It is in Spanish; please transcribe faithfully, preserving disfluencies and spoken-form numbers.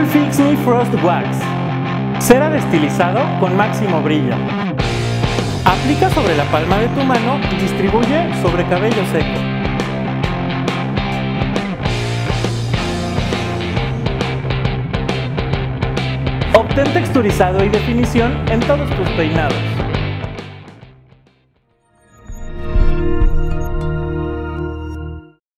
Fix Me Frost Wax. Cera destilizado con máximo brillo. Aplica sobre la palma de tu mano y distribuye sobre cabello seco. Obtén texturizado y definición en todos tus peinados.